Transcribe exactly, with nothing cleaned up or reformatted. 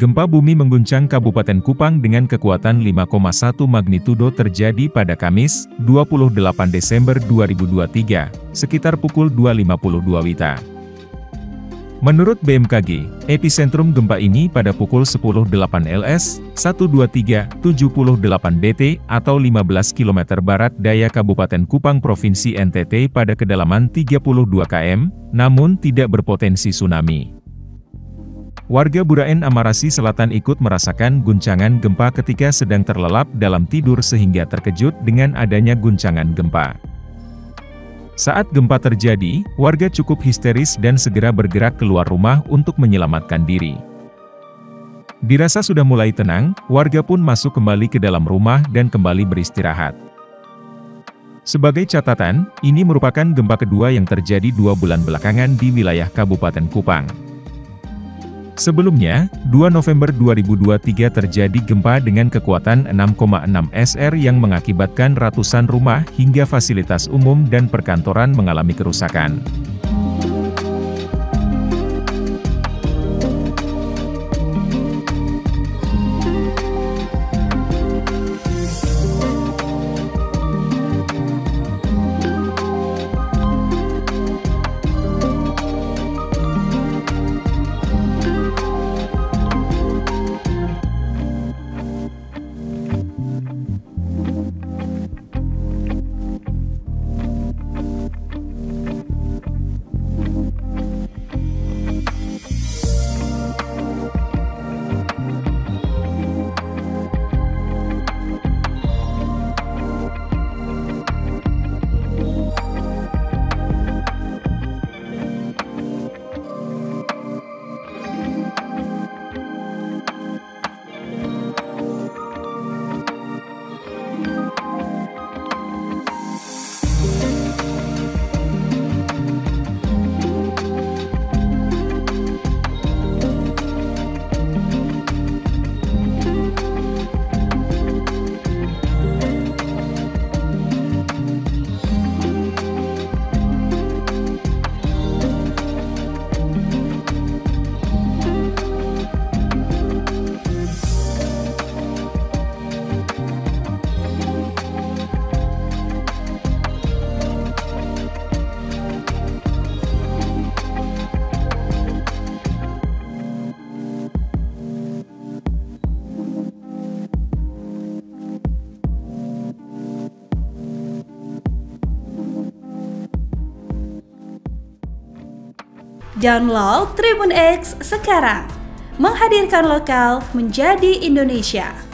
Gempa bumi mengguncang Kabupaten Kupang dengan kekuatan lima koma satu magnitudo terjadi pada Kamis, dua puluh delapan Desember dua ribu dua puluh tiga, sekitar pukul dua lima puluh dua W I B. Menurut B M K G, epicentrum gempa ini pada pukul sepuluh lewat delapan L S, seratus dua puluh tiga koma tujuh delapan B T atau lima belas kilometer barat daya Kabupaten Kupang Provinsi N T T pada kedalaman tiga puluh dua kilometer, namun tidak berpotensi tsunami. Warga Buraen Amarasi Selatan ikut merasakan guncangan gempa ketika sedang terlelap dalam tidur sehingga terkejut dengan adanya guncangan gempa. Saat gempa terjadi, warga cukup histeris dan segera bergerak keluar rumah untuk menyelamatkan diri. Dirasa sudah mulai tenang, warga pun masuk kembali ke dalam rumah dan kembali beristirahat. Sebagai catatan, ini merupakan gempa kedua yang terjadi dua bulan belakangan di wilayah Kabupaten Kupang. Sebelumnya, dua November dua ribu dua puluh tiga terjadi gempa dengan kekuatan enam koma enam S R yang mengakibatkan ratusan rumah hingga fasilitas umum dan perkantoran mengalami kerusakan. Download Tribun X sekarang, menghadirkan lokal menjadi Indonesia.